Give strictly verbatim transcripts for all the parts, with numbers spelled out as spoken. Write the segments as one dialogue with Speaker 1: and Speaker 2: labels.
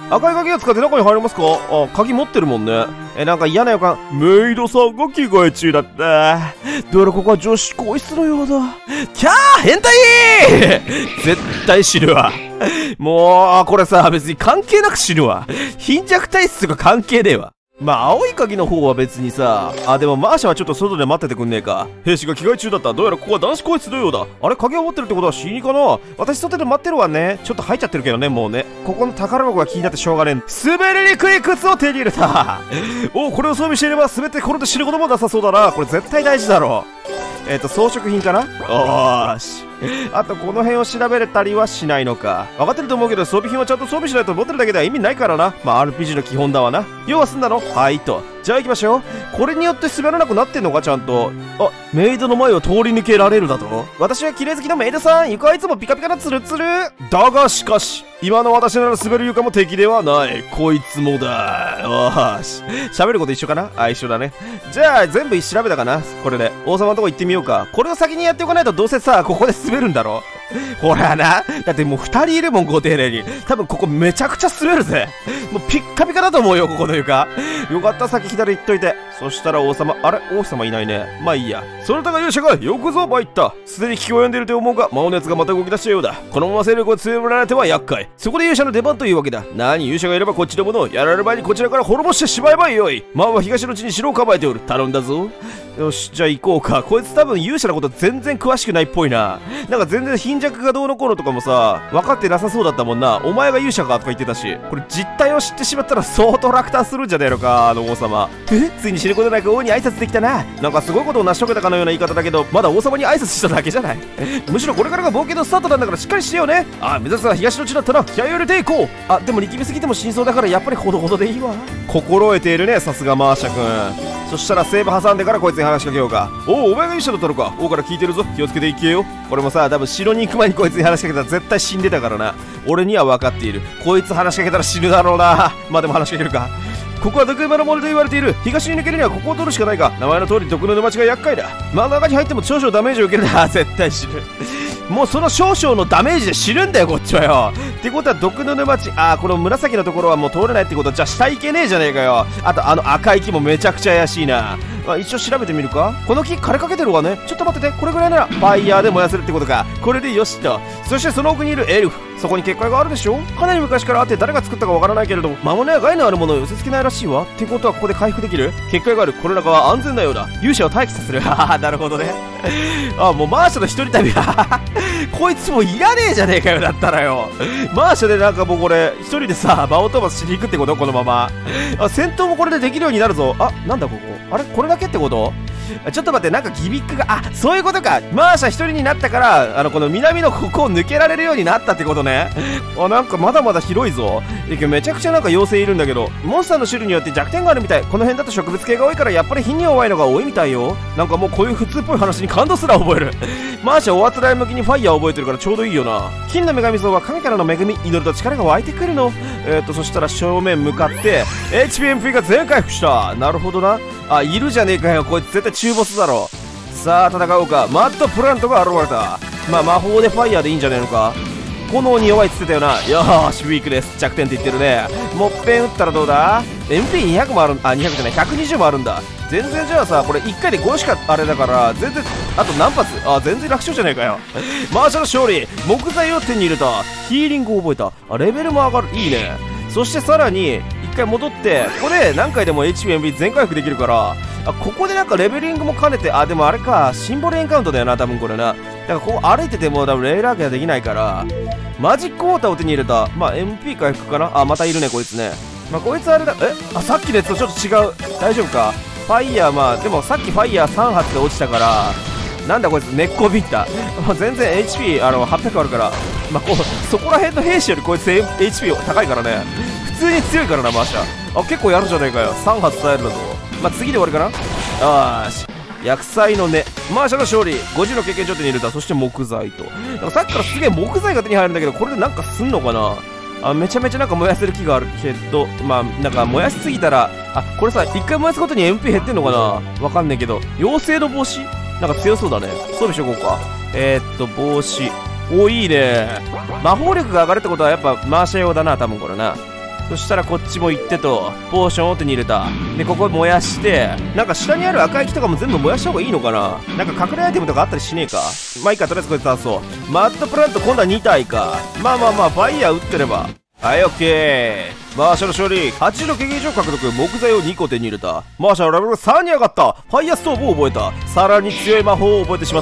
Speaker 1: 赤い鍵を使って中に入れますか？あ、鍵持ってるもんね。え、なんか嫌な予感。メイドさんが着替え中だった。どうやらここは女子更衣室のようだ。キャー変態絶対死ぬわ。もう、これさ、別に関係なく死ぬわ。貧弱体質とか関係ねえわ。まあ、青い鍵の方は別にさ、あ、でもマーシャはちょっと外で待っててくんねえか。兵士が着替え中だった。どうやらここは男子更衣室のようだ。あれ、鍵を持ってるってことは死にかな？私外で待ってるわね。ちょっと入っちゃってるけどね、もうね。ここの宝箱が気になってしょうがねえ。滑りにくい靴を手に入れた。おう、これを装備していれば全てこれで死ぬこともなさそうだな。これ絶対大事だろう。えっと、装飾品かな？おーし。あと、この辺を調べれたりはしないのか。分かってると思うけど、装備品はちゃんと装備しないと持ってるだけでは意味ないからな。まあ、アールピージー の基本だわな。要は済んだの？はいと。じゃあ行きましょう。これによって滑らなくなってんのか、ちゃんと。あ、メイドの前を通り抜けられるだと？私は綺麗好きのメイドさん。床はいつもピカピカなツルツル。だがしかし、今の私なら滑る床も敵ではない。こいつもだ。よーし。喋ること一緒かな？あ、一緒だね。じゃあ、全部調べたかな？これで。王様のとこ行ってみようか。これを先にやっておかないとどうせさ、ここで滑るんだろ？ほらな。だってもう二人いるもん、ご丁寧に。多分ここめちゃくちゃ滑るぜ。もうピッカピカだと思うよ、ここの床。よかった、先左行っといて。そしたら王様、あれ？王様いないね。まあいいや。そなたが勇者か、よくぞ参った。すでに気を読んでいると思うが、魔王のやつがまた動き出したようだ。このまま勢力を強められては厄介。そこで勇者の出番というわけだ。何、勇者がいればこっちのものをやられる前にこちらから滅ぼしてしまえばよい。魔王は東の地に城を構えておる。頼んだぞ。よし、じゃあ行こうか。こいつ多分勇者のこと全然詳しくないっぽいな。なんか全然貧弱がどうのこうのとかもさ、分かってなさそうだったもんな。お前が勇者かとか言ってたし。これ実態を知ってしまったら相当落胆するんじゃねえのか、あの王様。え？ついに死ぬことなく王に挨拶できたな。なんかすごいことを成し遂げたかのような言い方だけど、まだ王様に挨拶しただけじゃない。むしろこれからが冒険のスタートなんだからしっかりしてよね。あ、目指すは東の地だったな。気合を入れていこう。あ、でも力みすぎても死にそうだからやっぱりほどほどでいいわ。心得ているね、さすがマーシャ君。そしたらセーブ挟んでからこいつに話しかけようか。おお、お前が勇者だったのか。王から聞いてるぞ。気をつけていけよ。これもさ、多分城に行く前にこいつに話しかけたら絶対死んでたからな。俺には分かっている。こいつ話しかけたら死ぬだろうな。まあでも話しかけるか。ここは毒馬の森と言われている。東に抜けるにはここを取るしかないが、名前の通り毒の沼地が厄介だ。真ん中に入っても少々ダメージを受けるな。絶対死ぬ。もうその少々のダメージで死ぬんだよ、こっちはよ。ってことは毒の沼地、あー、この紫のところはもう通れないってことは、じゃあ下行けねえじゃねえかよ。あとあの赤い木もめちゃくちゃ怪しいな。まあ、一応調べてみるか。この木枯れかけてるわね。ちょっと待ってて、これぐらいならファイヤーで燃やせるってことか。これでよしと。そしてその奥にいるエルフ、そこに結界があるでしょ。かなり昔からあって誰が作ったかわからないけれど、魔物や害のあるものを寄せ付けないらしいわ。ってことはここで回復できる結界がある。この中は安全なようだ。勇者を待機させる。はは、なるほどね。あ、もうマーシャの一人旅。こいつもういらねえじゃねえかよ。だったらよ、マーシャでなんかもうこれ一人でさ、魔王討伐しに行くってこと？このまま。あ、戦闘もこれでできるようになるぞ。あ、なんだここ。あれ、これだけってこと？ちょっと待って、なんかギミックが、あ、そういうことか。マーシャ一人になったから、あの、この南のここを抜けられるようになったってことね。あ、なんかまだまだ広いぞ。めちゃくちゃなんか妖精いるんだけど、モンスターの種類によって弱点があるみたい。この辺だと植物系が多いから、やっぱり火に弱いのが多いみたいよ。なんかもうこういう普通っぽい話に感動すら覚える。マーシャおあつらい向きにファイヤー覚えてるからちょうどいいよな。金の女神像は神からの恵み、祈ると力が湧いてくるの。えーと、そしたら正面向かって、エイチピーエムピー が全回復した。なるほどな。あ、いるじゃねえかよ。こいつ絶対中ボスだろ。さあ戦おうか。マッドプラントが現れた。まあ魔法でファイヤーでいいんじゃねえのか。炎に弱いっつってたよな。よーし、ウィークです。弱点って言ってるね。もっぺん打ったらどうだ？ エムピーにひゃく もあるん、あ、にひゃくじゃない、ひゃくにじゅうもあるんだ。全然じゃあさ、これいっかいでごしかあれだから、全然、あと何発？あ、全然楽勝じゃねえかよ。マーシャの勝利。木材を手に入れた。ヒーリングを覚えた。あ、レベルも上がる。いいね。そしてさらに、一回戻って、ここで何回でも エイチピーエムピー 全回復できるから、あ、ここでなんかレベリングも兼ねて、あ、でもあれか、シンボルエンカウントだよな、多分これな。だからこう歩いてても多分レイラーゲはできないから、マジックウォーターを手に入れた。まあ エムピー 回復かな。あ、またいるね、こいつね。まあこいつあれだ、え、あ、さっきのやつとちょっと違う。大丈夫か？ファイヤー、まあ、でもさっきファイヤーさん発で落ちたから、なんだこいつ、根っこビッタ。全然 エイチピー あのはっぴゃくあるから、まあ、こうそこら辺の兵士よりこいつ エイチピー 高いからね。普通に強いからな、マーシャ。あ、結構やるじゃねえかよ。さん発耐えるだぞ。まあ、次で終わりかな。あーし。薬剤の根。マーシャの勝利。ごじゅうの経験値を手に入れた。そして木材と。なんかさっきからすげえ木材が手に入るんだけど、これでなんかすんのかな。あ、めちゃめちゃなんか燃やせる木があるけど、まあ、なんか燃やしすぎたら、あ、これさ、一回燃やすごとに エムピー 減ってんのかな。わかんないけど、妖精の帽子なんか強そうだね。装備しとこうか。えー、っと、帽子。お、いいね。魔法力が上がるってことはやっぱマーシャ用だな、多分これな。 そしたらこっちも行ってと、ポーションを手に入れた。で、ここ燃やして、なんか下にある赤い木とかも全部燃やした方がいいのかな。なんか隠れアイテムとかあったりしねえか。まあいいか、とりあえずこいつ倒そう。マッドプラント今度はに体か。まあまあまあ、ファイヤー撃ってれば。はい、オッケー。マーシャル勝利。はちじゅうの経験以上獲得。木材をにこ手に入れた。マーシャルレベルさんに上がった。ファイヤーストーブを覚えた。さらに強い魔法を覚えてしまった。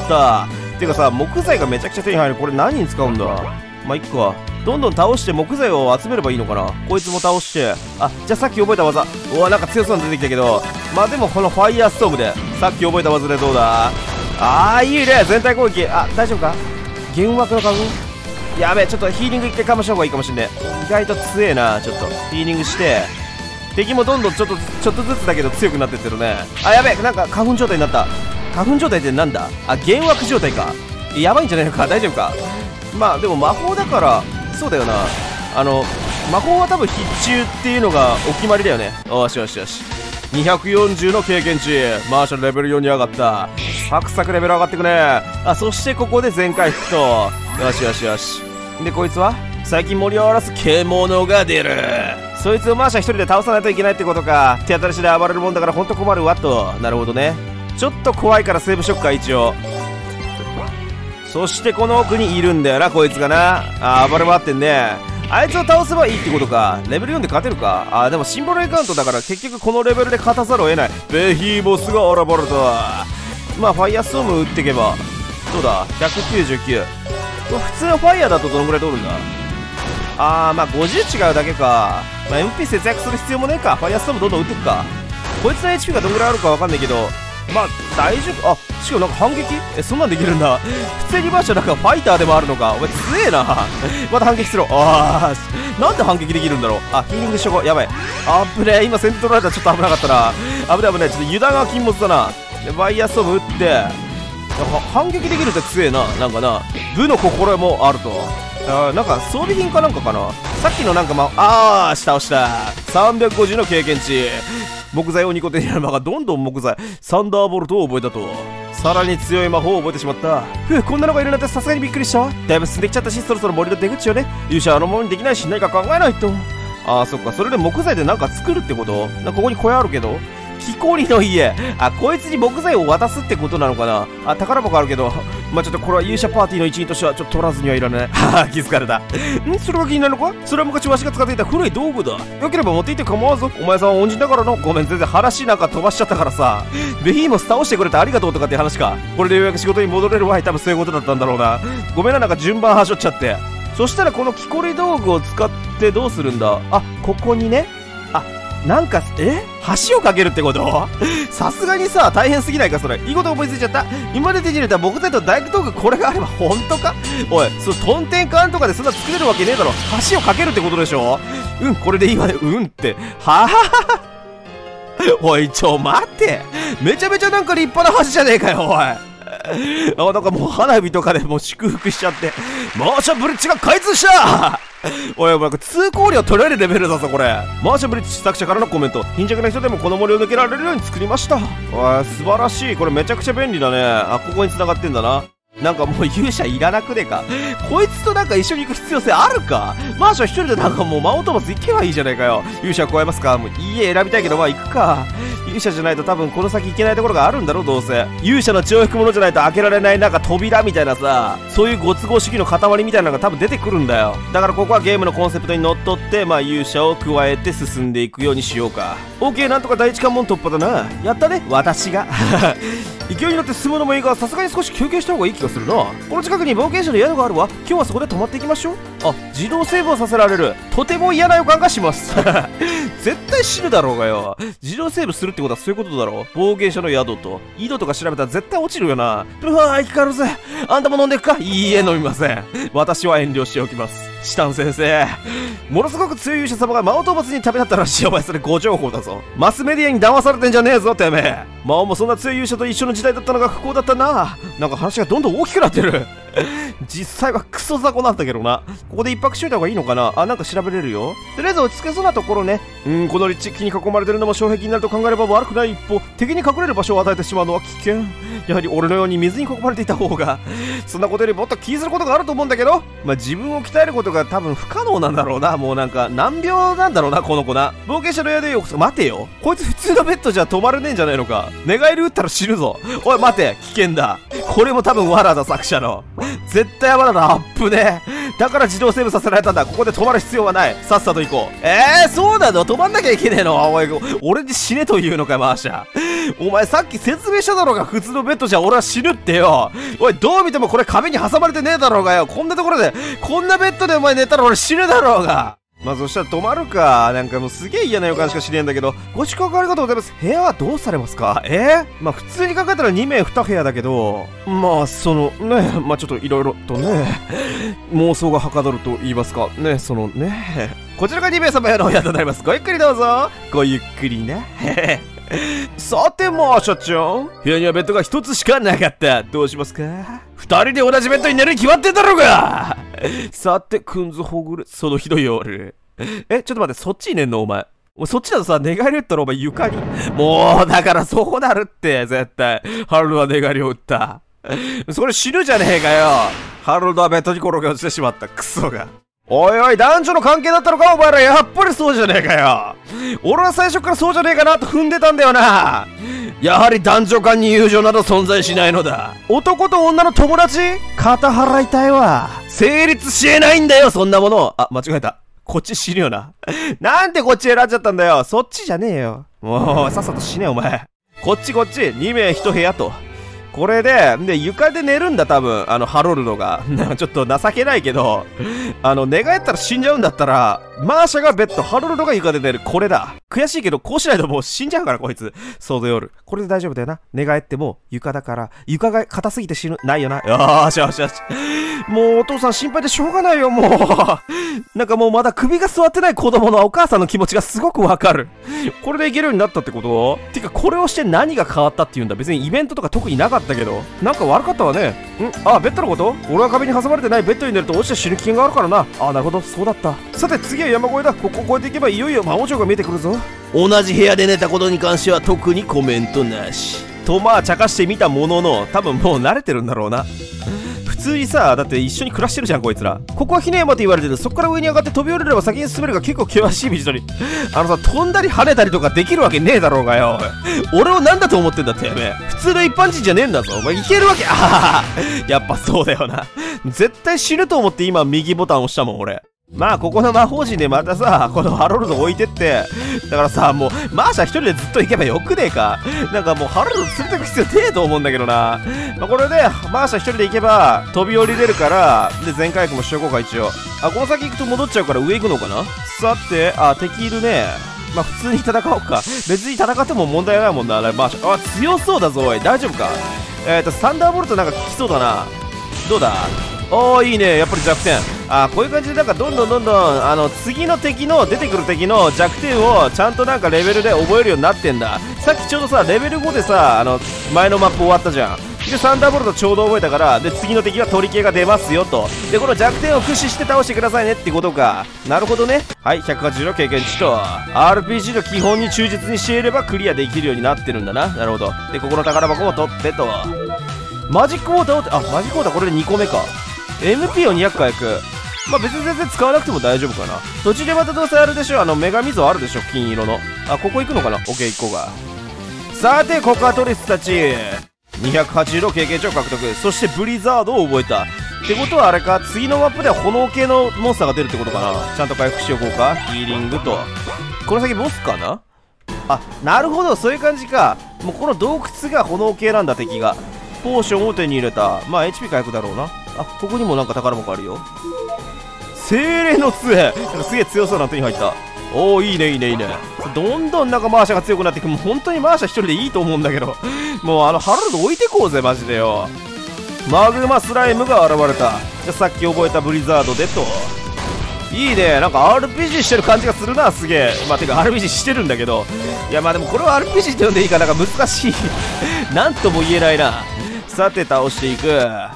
Speaker 1: てかさ、木材がめちゃくちゃ手に入る。これ何に使うんだ。まあいっか。どんどん倒して木材を集めればいいのかな。こいつも倒して。あ、じゃあさっき覚えた技。うわ、なんか強そうなの出てきたけど。まあでもこのファイヤーストームで、さっき覚えた技でどうだ。あー、いいね。全体攻撃。あ、大丈夫か。幻惑の花粉。やべえ、ちょっとヒーリング一回かました方がいいかもしんねえ。意外と強えな。ちょっとヒーリングして。敵もどんどんちょっと、ちょっとずつだけど強くなってってるね。あ、やべえ、なんか花粉状態になった。花粉状態ってなんだ。あ、幻惑状態か。やばいんじゃないのか。大丈夫か。まあでも魔法だから、そうだよな。あの魔法は多分必中っていうのがお決まりだよね。よしよしよし。にひゃくよんじゅうの経験値。マーシャルレベルよんに上がった。サクサクレベル上がってくね。あ、そしてここで全回復と。よしよしよし。でこいつは最近盛り上がらす獣が出る。そいつをマーシャ一人で倒さないといけないってことか。手当たり次第暴れるもんだからほんと困るわと。なるほどね。ちょっと怖いからセーブしよっか一応。そしてこの奥にいるんだよなこいつがな。あー、暴れ回ってんね。あいつを倒せばいいってことか。レベルよんで勝てるか。あー、でもシンボルエカウントだから結局このレベルで勝たざるを得ない。ベヒーボスが現れた。まあファイヤーストーム打ってけばどうだ。ひゃくきゅうじゅうきゅう。普通のファイヤーだとどのぐらい通るんだ。あー、まあごじゅう違うだけか。まあ エムピー 節約する必要もねえか。ファイヤーストームどんどん打ってくか。こいつの エイチピー がどんぐらいあるかわかんないけど、まあ大丈夫。あ、しかもなんか反撃、え、そんなんできるんだ。普通にマーシャルなんかファイターでもあるのか。お前強えな。また反撃しろ。あー、なんで反撃できるんだろう。あ、ヒーリングしとこう。やばい。あぶねえ、今先手取られたらちょっと危なかったな。危ない危ない。ちょっと油断が禁物だな。でファイヤーストーム打って反撃できるって強えな。なんかな、武の心もあると。あ、なんか装備品かなんかかな。さっきのなんかまあ、あー、下押した。さんびゃくごじゅうの経験値。木材をにこ手に入れる間がどんどん木材サンダーボルトを覚えたと。さらに強い魔法を覚えてしまった。ふう、こんなのがいるなんてさすがにびっくりしたわ。だいぶ進んできちゃったし、そろそろ森の出口よね。勇者はあのままにできないし何か考えないと。あー、そっか。それで木材でなんか作るってこと。なんかここに小屋あるけど、木こりの家。あ、こいつに木材を渡すってことなのかな。あ、宝箱あるけど、まあちょっとこれは勇者パーティーの一員としてはちょっと取らずにはいらない。はは、気づかれた。ん、それが気になるのか。それは昔わしが使っていた古い道具だ。よければ持っていって構わんぞ。お前さんは恩人だからの。ごめん、全然話なんか飛ばしちゃったからさ。ベヒーモス倒してくれてありがとうとかって話か。これでようやく仕事に戻れるわい。多分そういうことだったんだろうな。ごめんな、なんか順番はしょっちゃって。そしたらこの木こり道具を使ってどうするんだ。あ、ここにね。あ、なんか、え橋を架けるってことさすがにさ、大変すぎないかそれ。いいこと思いついちゃった。今まで手に入れた木材と大工道具、これがあれば本当か。おい、そのトンテンカンとかでそんな作れるわけねえだろ。橋を架けるってことでしょ。うん、これでいいわね。うんって。はぁおい、ちょ、待って。めちゃめちゃなんか立派な橋じゃねえかよ、おい。あ、なんかもう花火とかでもう祝福しちゃって。マーシャブリッジが開通したおいお前、通行料取られるレベルだぞこれ。マーシャブリッジ作者からのコメント。貧弱な人でもこの森を抜けられるように作りました。おい、素晴らしい。これめちゃくちゃ便利だね。あ、ここに繋がってんだな。なんかもう勇者いらなくねえか。こいつとなんか一緒に行く必要性あるか。マーシャ一人でなんかもうマウントバス行けばいいじゃないかよ。勇者加えますか。もういい絵選びたいけどまあ行くか。勇者じゃないと多分この先行けないところがあるんだろうどうせ。勇者の血を引くものじゃないと開けられないなんか扉みたいなさ、そういうご都合主義の塊みたいなのが多分出てくるんだよ。だからここはゲームのコンセプトにのっとってまあ勇者を加えて進んでいくようにしようか。 OK、 なんとか第一関門突破だな。やったね私が勢いに乗って進むのもいいがさすがに少し休憩した方がいい気がするな。この近くに冒険者の宿があるわ。今日はそこで泊まっていきましょう。あ、自動セーブをさせられる。とても嫌な予感がします絶対死ぬだろうがよ。自動セーブするってことはそういうことだろう。冒険者の宿と井戸とか調べたら絶対落ちるよな。うわー、生き返るぜ。あんたも飲んでくか。いいえ、飲みません。私は遠慮しておきます。シタン先生、ものすごく強い勇者様が魔王討伐に旅立ったらしい。お前それ誤情報だぞ。マスメディアに騙されてんじゃねえぞてめえ。魔王もそんな強い勇者と一緒の時代だったのが不幸だったな。なんか話がどんどん大きくなってる実際はクソ雑魚なんだけどな。ここで一泊しといた方がいいのかな。あ、なんか調べれるよ。とりあえず落ち着けそうなところね。うーん、この立地、木に囲まれてるのも障壁になると考えれば悪くない一方、敵に隠れる場所を与えてしまうのは危険。やはり俺のように水に囲まれていた方が、そんなことよりもっと気にすることがあると思うんだけど、まあ、自分を鍛えることが多分不可能なんだろうな。もうなんか、難病なんだろうな、この子な。冒険者の部屋でよこそ、待てよ。こいつ普通のベッドじゃ止まれねえんじゃないのか。寝返り打ったら死ぬぞ。おい、待て、危険だ。これも多分罠だ、作者の。絶対罠だ、アップね。だから自動セーブさせられたんだ。ここで止まる必要はない。さっさと行こう。えー、そうなの？止まんなきゃいけねえの？おい、俺に死ねというのか、マーシャ。お前さっき説明しただろうが、普通のベッドじゃ俺は死ぬってよ。おい、どう見てもこれ壁に挟まれてねえだろうがよ。こんなところで、こんなベッドでお前寝たら俺死ぬだろうが。まあそしたら止まるか。なんかもうすげえ嫌な予感しかしねえんだけど。ご宿泊ありがとうございます。部屋はどうされますか？えー、まあ普通に考えたらにめいに部屋だけど、まあそのね、まあちょっといろいろとね、妄想がはかどると言いますか。ね、そのね。こちらがにめいさま部屋のお部屋となります。ごゆっくりどうぞ。ごゆっくりね。さてマーシャちゃん、部屋にはベッドが一つしかなかった。どうしますか？二人で同じベッドに寝るに決まってんだろうが。さてくんずほぐる、そのひどい夜。え、ちょっと待って、そっちに寝んのお前。そっちだとさ、寝返り打ったらお前床に。もう、だからそうなるって、絶対。ハロルドは寝返りを打った。それ死ぬじゃねえかよ。ハロルドはベッドに転げ落ちてしまった。クソが。おいおい、男女の関係だったのかお前ら。やっぱりそうじゃねえかよ。俺は最初からそうじゃねえかなと踏んでたんだよな。やはり男女間に友情など存在しないのだ。男と女の友達？肩払いたいわ。成立しえないんだよ、そんなもの。あ、間違えた。こっち死ぬよな。なんでこっち選んじゃったんだよ。そっちじゃねえよ。もう、さっさと死ね、お前。こっちこっち、にめいいち部屋と。これで、で、床で寝るんだ、多分。あの、ハロルドが。ちょっと情けないけど、あの、寝返ったら死んじゃうんだったら、マーシャがベッド、ハロルドが床で寝る。これだ。悔しいけど、こうしないともう死んじゃうから、こいつ。そうだ夜。これで大丈夫だよな。寝返っても、床だから、床が硬すぎて死ぬ。ないよな。よーしよしよし。もう、お父さん心配でしょうがないよ、もう。なんかもうまだ首が座ってない子供のお母さんの気持ちがすごくわかる。これでいけるようになったってこと？てか、これをして何が変わったっていうんだ。別にイベントとか特になかったけど。なんか悪かったわね。ん？あ、ベッドのこと？俺は壁に挟まれてないベッドに寝ると落ちて死ぬ危険があるからな。あ、なるほど、そうだった。さて次は山越えだ。ここを越えていけばいよいよ魔王城が見えてくるぞ。同じ部屋で寝たことに関しては特にコメントなし。とまあ茶化してみたものの、多分もう慣れてるんだろうな。普通にさ、だって一緒に暮らしてるじゃんこいつら。ここはひね山って言われてる。そこから上に上がって飛び降りれば先に進めるが結構険しい道のり。あのさ、飛んだり跳ねたりとかできるわけねえだろうがよ。俺を何だと思ってんだってやめ。普通の一般人じゃねえんだぞ。お前いけるわけ。あはは。やっぱそうだよな。絶対死ぬと思って今右ボタン押したもん俺。まあここの魔法陣でまたさ、このハロルド置いてって、だからさ、もうマーシャ一人でずっと行けばよくねえか。なんかもうハロルド連れてく必要ねえと思うんだけどな。まあこれでマーシャ一人で行けば飛び降りれるから、で全回復もしとこうか一応。あ、この先行くと戻っちゃうから上行くのかな。さて、あ、敵いるね。まあ普通に戦おうか。別に戦っても問題ないもんな、マーシャ。あ、強そうだぞおい。大丈夫か。えっとサンダーボルトなんか効きそうだな。どうだ。おーいいね、やっぱり弱点。あーこういう感じでなんかどんどんどんどんあの次の敵の出てくる敵の弱点をちゃんとなんかレベルで覚えるようになってんだ。さっきちょうどさレベルごでさあの前のマップ終わったじゃん。でサンダーボルトちょうど覚えたから、で次の敵は鳥系が出ますよと。でこの弱点を駆使して倒してくださいねってことか。なるほどね。はい、ひゃくはちじゅうの経験値と アールピージー の基本に忠実にしていればクリアできるようになってるんだな。なるほど。でここの宝箱も取ってと。マジックウォーターをあマジックウォーターこれでにこめか。エムピー をにひゃく回復。まあ別に全然使わなくても大丈夫かな。途中でまたどうせあるでしょ。あの女神像あるでしょ、金色の。あ、ここ行くのかな。オッケー行こうが。さてコカトリスたちにひゃくはちじゅうの経験値を獲得。そしてブリザードを覚えたってことはあれか、次のマップでは炎系のモンスターが出るってことかな。ちゃんと回復しておこうか。ヒーリングと。この先ボスかな。あ、なるほど、そういう感じか。もうこの洞窟が炎系なんだ。敵がポーションを手に入れた。まあ エイチピー 回復だろうな。あ、ここにもなんか宝箱あるよ。精霊の杖。なんかすげえ強そうな手に入った。おーいいねいいねいいね。どんどんなんかマーシャが強くなっていく。もう本当にマーシャ一人でいいと思うんだけどもうあのハロルド置いてこうぜマジでよ。マグマスライムが現れた。じゃあさっき覚えたブリザードでと。いいね、なんか アールピージー してる感じがするな。すげえ。まあてか アールピージー してるんだけど、いやまあでもこれは アールピージー って呼んでいいかなんか難しいなんとも言えないな。さて倒していく。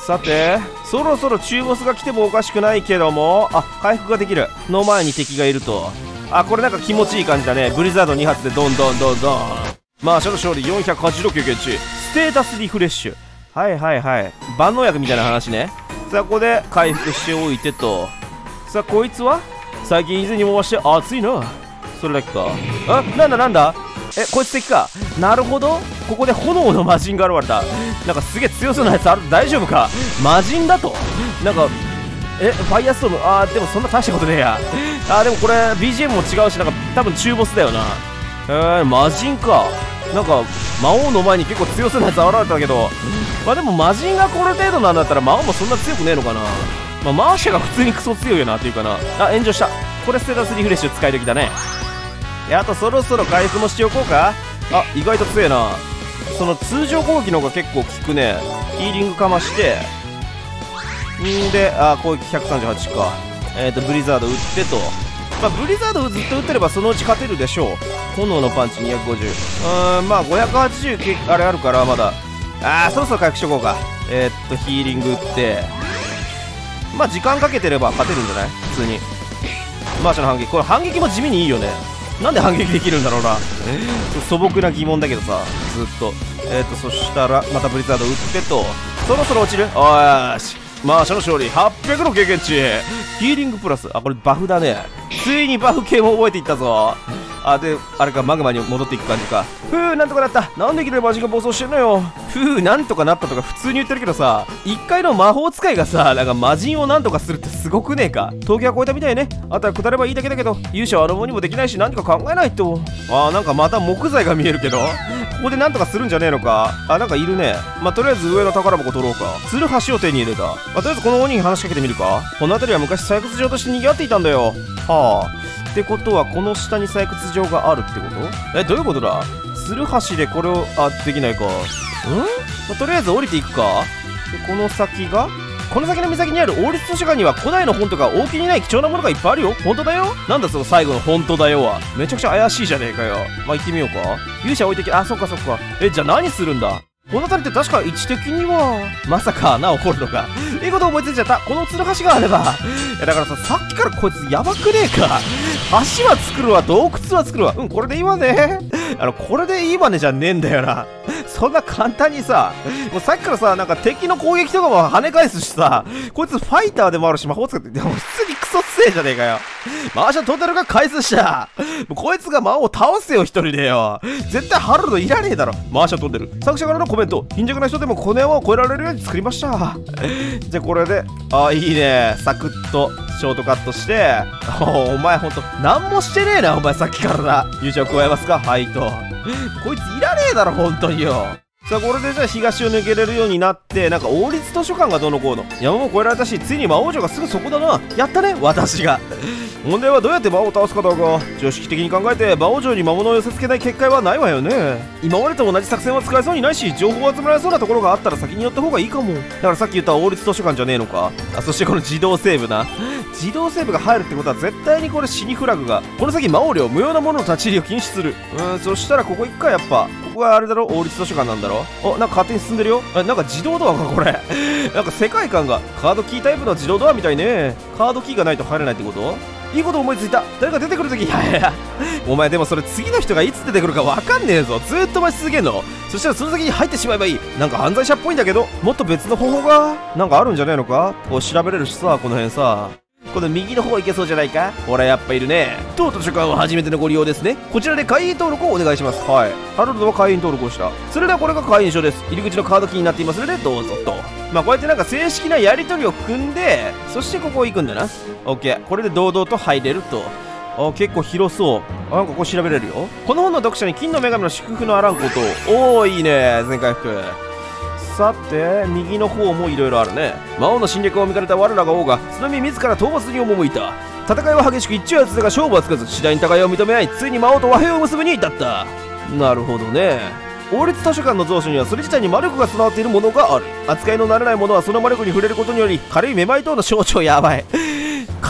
Speaker 1: さてそろそろ中ボスが来てもおかしくないけども、あ、回復ができるの前に敵がいると。あ、これなんか気持ちいい感じだね。ブリザードに発でどんどんどんどん。まあ初の勝利よんひゃくはちじゅうろく経験値。ステータスリフレッシュ。はいはいはい、万能薬みたいな話ね。さあここで回復しておいてと。さあこいつは最近以前にも増して熱いな。それだけか。あ、なんだなんだ、え、こいつ敵か。なるほど、ここで炎の魔人が現れた。なんかすげえ強そうなやつある。大丈夫か、魔人だと。なんかえ、ファイアストーム、あーでもそんな大したことねえや。あーでもこれ ビージーエム も違うし、なんか多分中ボスだよな。えー、魔人か。なんか魔王の前に結構強そうなやつ現れたけど、まあでも魔人がこれ程度なんだったら魔王もそんな強くねえのかな。まあマーシャが普通にクソ強いよなっていうかな。あ、炎上した。これステータスリフレッシュ使い時だね。いや、あとそろそろ回復もしておこうか。あ、意外と強えな。その通常攻撃の方が結構効くね。ヒーリングかましてんで、あ、攻撃ひゃくさんじゅうはちか。えっとブリザード打ってと。まあブリザードをずっと打ってればそのうち勝てるでしょう。炎のパンチにひゃくごじゅう、うーん、まあごひゃくはちじゅうあれあるからまだ。あーそろそろ回復しとこうか。えー、っとヒーリング打って、まあ時間かけてれば勝てるんじゃない、普通に。マーシャの反撃、これ反撃も地味にいいよね。なんで反撃できるんだろうな。素朴な疑問だけどさ、ずっと。えー、っとそしたらまたブリザード打ってと。そろそろ落ちる。おーし、マーシャの勝利はっぴゃくの経験値。ヒーリングプラス、あ、これバフだね。ついにバフ系も覚えていったぞ。あ、で、あれか、マグマに戻っていく感じか。ふう、なんとかなった。なんでいきなり魔人が暴走してんのよ。ふう、なんとかなったとか普通に言ってるけどさ、一回の魔法使いがさ、なんか魔人をなんとかするってすごくねえか。峠は越えたみたいね。あとは下ればいいだけだけど、勇者はあのもにもできないし、何か考えないと。あー、なんかまた木材が見えるけど、ここでなんとかするんじゃねえのか。あ、なんかいるね。まあ、とりあえず上の宝箱取ろうか。ツルハシを手に入れた。まあ、とりあえずこの鬼に話しかけてみるか。この辺りは昔採掘場として賑わっていたんだよ。はあ。ってことはこの下に採掘場があるってこと？え、どういうことだ？ツルハシでこれを、あ、できないか。ん？まあ、とりあえず降りていくか。で、この先がこの先の岬にある王立図書館には古代の本とか大きにない貴重なものがいっぱいあるよ。本当だよ。なんだその最後の本当だよは。めちゃくちゃ怪しいじゃねえかよ。まあ、行ってみようか。勇者置いてき、あ、そっかそっか。え、じゃあ何するんだ？この辺りって確か位置的にはまさか穴を掘るのか。いいこと思いついちゃった。このツルハシがあれば。いやだからさ、さっきからこいつやばくねえか。橋は作るわ、洞窟は作るわ。うん、これでいいわね。あの、これでいいわねじゃねえんだよな。そんな簡単にさ、もうさっきからさ、なんか敵の攻撃とかも跳ね返すしさ、こいつファイターでもあるし魔法使って、でも普通にクソ強えじゃねえかよ。マーシャトータルが返すしゃ。もうこいつが魔王倒せよ一人でよ。絶対ハルルドいらねえだろ。マーシャ飛んでる。作者からのコメント。貧弱な人でもこの山を越えられるように作りました。じゃあこれで、あ、いいね。サクッとショートカットして、お, お前ほんと何もしてねえなお前さっきからな。優勝加えますか。はいと。こいついらねえだろ本当によ。さあこれでじゃあ東を抜けれるようになって、なんか王立図書館がどうのこうの。山も越えられたし、ついに魔王女がすぐそこだな。やったね私が。問題はどうやって魔王を倒すかどうか。常識的に考えて魔王城に魔物を寄せつけない結界はないわよね。今までと同じ作戦は使えそうにないし、情報を集められそうなところがあったら先に寄った方がいいかも。だからさっき言った王立図書館じゃねえのか。あ、そしてこの自動セーブな。自動セーブが入るってことは絶対にこれ死にフラグが。この先魔王領無用なものの立ち入りを禁止する。うーん、そしたらここ行くかやっぱ。ここがあれだろ、王立図書館なんだろ。お、なんか勝手に進んでるよ。あ、なんか自動ドアかこれ。なんか世界観がカードキータイプの自動ドアみたいね。カードキーがないと入れないってこと？いいこと思いついた。誰か出てくるとき、いやいやお前でもそれ次の人がいつ出てくるかわかんねえぞ。ずーっと待ち続けんの。そしたらその先に入ってしまえばいい。なんか犯罪者っぽいんだけど、もっと別の方法がなんかあるんじゃないのか。こう調べれるしさ、この辺さ。この右の方行けそうじゃないか。ほらやっぱいるね。当図書館は初めてのご利用ですね。こちらで会員登録をお願いします。はい、ハロルドは会員登録をした。それではこれが会員証です。入り口のカードキーになっていますのでどうぞと。まあこうやってなんか正式なやり取りを組んで、そしてここ行くんだな。 OK、 これで堂々と入れると。あ、結構広そう。あ、なんかここ調べれるよ。この本の読者に金の女神の祝福のあらんこと。おーいいね、全回復。さて右の方もいろいろあるね。魔王の侵略を見かねた我らが王がその身自ら討伐に赴いた。戦いは激しく一中八でが勝負はつかず、次第に互いを認め合い、ついに魔王と和平を結ぶに至った。なるほどね。王立図書館の蔵書にはそれ自体に魔力が備わっているものがある。扱いの慣れないものはその魔力に触れることにより軽いめまい等の症状。やばい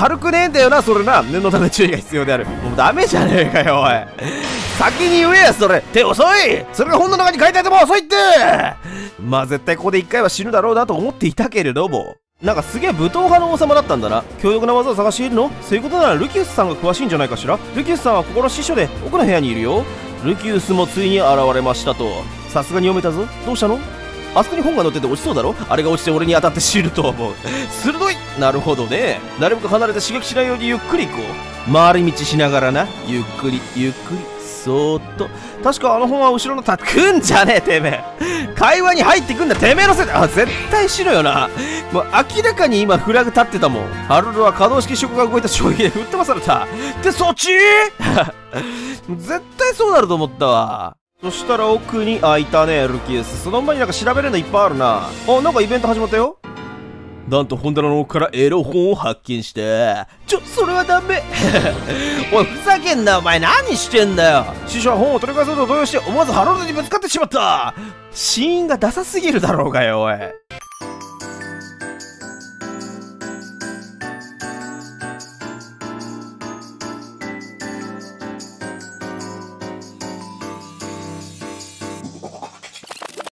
Speaker 1: 軽くねえんだよな、それな。念のため注意が必要である。もうダメじゃねえかよ、おい。先に言えや、それ。手遅い。それが本の中に書いてあっても遅いって。まあ絶対ここで一回は死ぬだろうなと思っていたけれども。なんかすげえ武闘派の王様だったんだな。強力な技を探しているの？そういうことならルキウスさんが詳しいんじゃないかしら。ルキウスさんはここの司書で奥の部屋にいるよ。ルキウスもついに現れましたと。さすがに読めたぞ。どうしたの？あそこに本が載ってて落ちそうだろ？あれが落ちて俺に当たって死ぬと思う。鋭い。なるほどね。なるべく離れて刺激しないようにゆっくり行こう。回り道しながらな。ゆっくりゆっくりそーっと。確かあの本は後ろのたくんじゃねえてめえ。会話に入ってくんだてめえのせいで。あ、絶対死ぬよな。もう明らかに今フラグ立ってたもん。ハルルは可動式ショコが動いた衝撃で吹っ飛ばされた。でそっち絶対そうなると思ったわ。そしたら奥に、あ、いたね、ルキウス。その前になんか調べるのいっぱいあるな。あ、なんかイベント始まったよ。なんと本棚の奥からエロ本を発見して。ちょ、それはダメ。おい、ふざけんな、お前何してんだよ。師匠は本を取り返そうと動揺して思わずハロルドにぶつかってしまった。シーンがダサすぎるだろうがよ、おい。